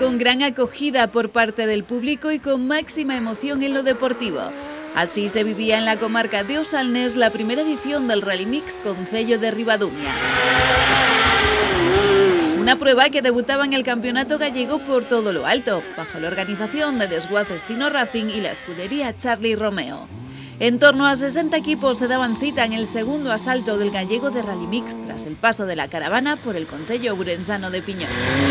con gran acogida por parte del público y con máxima emoción en lo deportivo. Así se vivía en la comarca de Osalnés la primera edición del Rally Mix Concello de Ribadumia. Una prueba que debutaba en el campeonato gallego por todo lo alto, bajo la organización de Desguaces Tino Racing y la escudería Charlie Romeo. En torno a 60 equipos se daban cita en el segundo asalto del gallego de Rally Mix, tras el paso de la caravana por el concello ourensano de Piñón.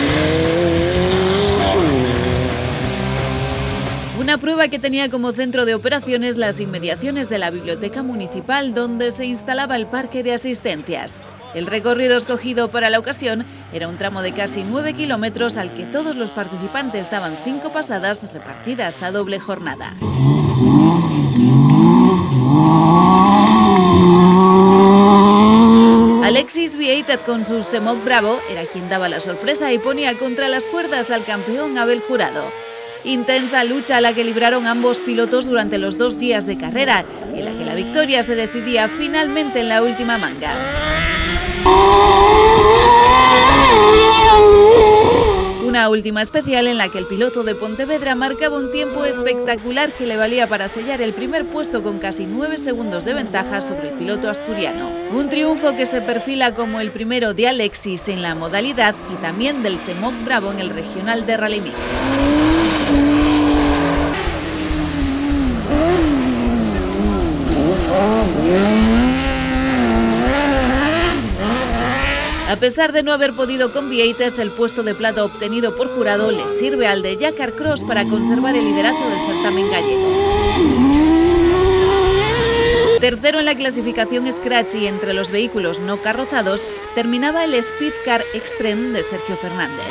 Una prueba que tenía como centro de operaciones las inmediaciones de la biblioteca municipal, donde se instalaba el parque de asistencias. El recorrido escogido para la ocasión era un tramo de casi 9 kilómetros al que todos los participantes daban 5 pasadas repartidas a doble jornada. Alexis Vieitez con su Semoc Bravo era quien daba la sorpresa y ponía contra las cuerdas al campeón Abel Jurado. Intensa lucha la que libraron ambos pilotos durante los 2 días de carrera y en la que la victoria se decidía finalmente en la última manga. Una última especial en la que el piloto de Pontevedra marcaba un tiempo espectacular que le valía para sellar el primer puesto con casi 9 segundos de ventaja sobre el piloto asturiano. Un triunfo que se perfila como el primero de Alexis en la modalidad y también del Semoc Bravo en el regional de Rally Mix. A pesar de no haber podido con Vieitez, el puesto de plata obtenido por Jurado le sirve al de Jakar Cross para conservar el liderato del certamen gallego. Tercero en la clasificación Scratch y entre los vehículos no carrozados terminaba el Speed Car Extreme de Sergio Fernández.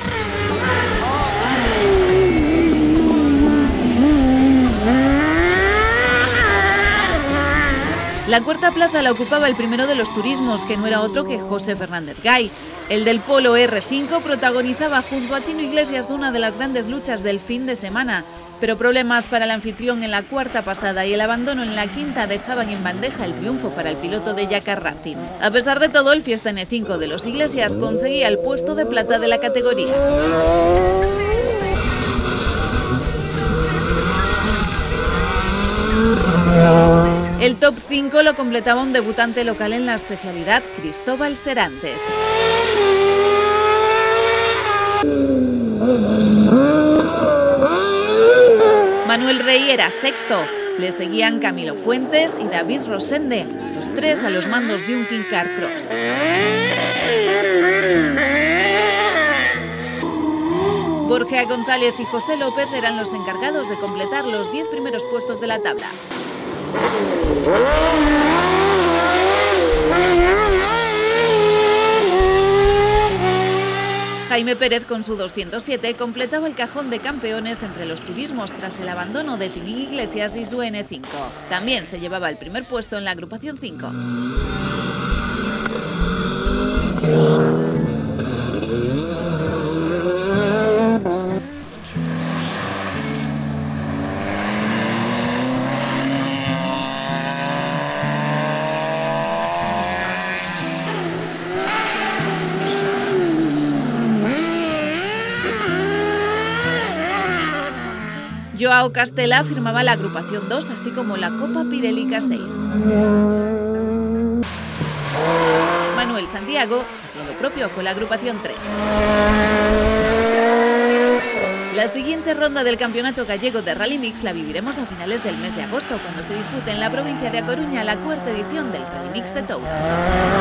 La cuarta plaza la ocupaba el primero de los turismos, que no era otro que José Fernández Gay. El del Polo R5 protagonizaba junto a Tino Iglesias una de las grandes luchas del fin de semana, pero problemas para el anfitrión en la cuarta pasada y el abandono en la quinta dejaban en bandeja el triunfo para el piloto de Jakar Racing. A pesar de todo, el Fiesta N5 de los Iglesias conseguía el puesto de plata de la categoría. El top 5 lo completaba un debutante local en la especialidad, Cristóbal Serantes. Manuel Rey era sexto, le seguían Camilo Fuentes y David Rosende, los 3 a los mandos de un King Car Cross. Borja González y José López eran los encargados de completar los 10 primeros puestos de la tabla. Jaime Pérez con su 207 completaba el cajón de campeones entre los turismos tras el abandono de Tino Iglesias y su N5. También se llevaba el primer puesto en la agrupación 5. Joao Castela firmaba la agrupación 2, así como la Copa Pirelli 6. Manuel Santiago hacía lo propio con la agrupación 3. La siguiente ronda del Campeonato Gallego de Rally Mix la viviremos a finales del mes de agosto, cuando se dispute en la provincia de A Coruña la 4ª edición del Rally Mix de Touro.